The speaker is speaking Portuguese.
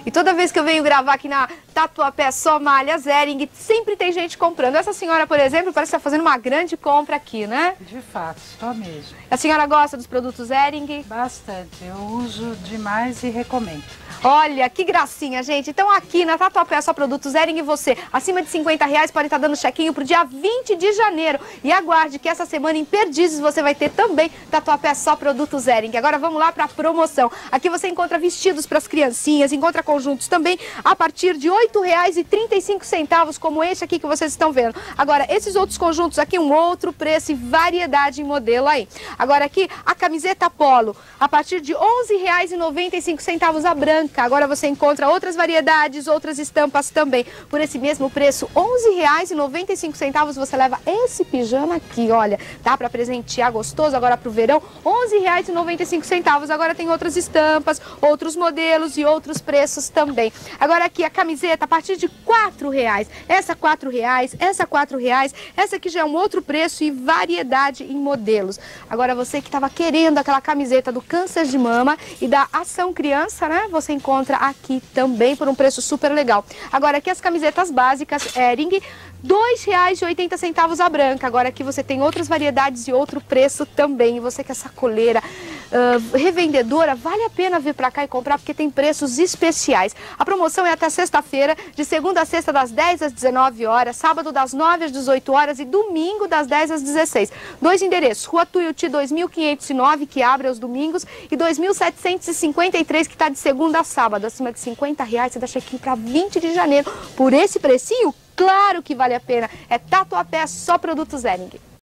E toda vez que eu venho gravar aqui na Tatuapé Só Malhas Hering, sempre tem gente comprando. Essa senhora, por exemplo, parece estar fazendo uma grande compra aqui, né? De fato, estou mesmo. A senhora gosta dos produtos Hering? Bastante, eu uso demais e recomendo. Olha, que gracinha, gente. Então aqui na Tatuapé Só Produtos Hering, você, acima de R$50, pode estar dando chequinho pro dia 20 de janeiro. E aguarde que essa semana em Perdizes você vai ter também Tatuapé Só Produtos Hering. Agora vamos lá para a promoção. Aqui você encontra vestidos para as criancinhas, encontra conjuntos também a partir de R$8,35, como este aqui que vocês estão vendo. Agora, esses outros conjuntos aqui, um outro preço e variedade em modelo aí. Agora aqui, a camiseta polo, a partir de R$11,95 a branca. Agora você encontra outras variedades, outras estampas também. Por esse mesmo preço, R$11,95, você leva esse pijama aqui, olha. Dá para presentear gostoso agora para o verão, R$11,95. Agora tem outras estampas, outros modelos e outros preços também. Agora aqui a camiseta a partir de R$4. Essa R$4, essa R$4, essa aqui já é um outro preço e variedade em modelos. Agora você que estava querendo aquela camiseta do câncer de mama e da Ação Criança, né? Você encontra aqui também por um preço super legal. Agora aqui as camisetas básicas Hering, R$2,80 a branca. Agora aqui você tem outras variedades e outro preço também. E você que é sacoleira, revendedora, vale a pena vir pra cá e comprar porque tem preços especiais. A promoção é até sexta-feira, de segunda a sexta das 10 às 19 horas, sábado das 9 às 18 horas e domingo das 10 às 16. Dois endereços, Rua Tuiuti 2509, que abre aos domingos, e 2753, que está de segunda a sábado. Acima de R$50, você dá check-in para 20 de janeiro. Por esse precinho, claro que vale a pena. É Tatuapé Só Produtos Hering.